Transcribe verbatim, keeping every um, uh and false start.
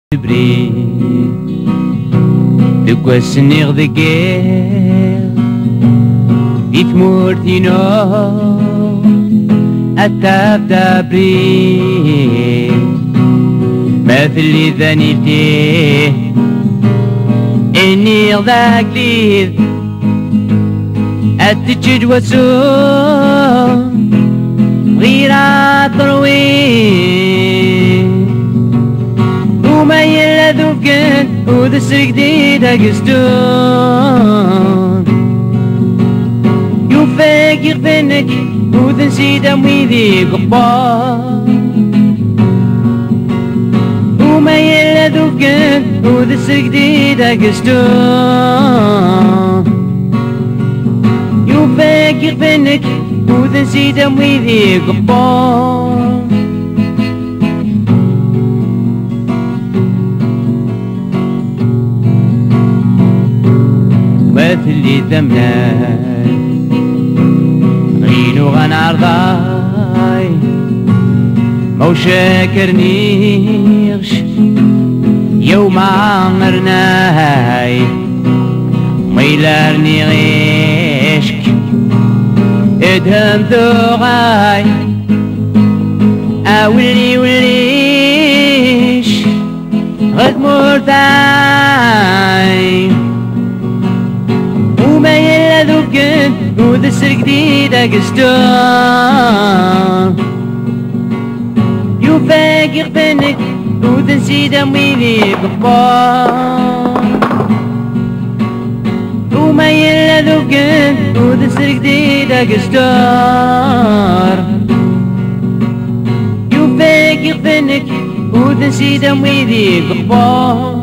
Bri de gwasnir de guerre Vit mourtino أتاب دابري مثل ذنيته إني ذاك ليذ أتجد وسوم غير طروين وما يلذو بكن وذا السجديد أقستون يفكر فينك وذا نسيد أمويذي قبار وما يلذو بكن وذا السجديد أقستون يفكر فينك وذا نسيد أمويذي قبار مثل ذمنا غينو غنعرضاي مو شاكرنيش يوم عمرناي ميلارني غيشك ادهم ذوغاي اولي وليش غد مرتاي وما يلذو بكن وذا السجديد أقستون يفكر فينك وذا نسيد أمويذي قبار وما يلذو بكن وذا السجديد أقستون يفكر فينك وذا نسيد أمويذي قبار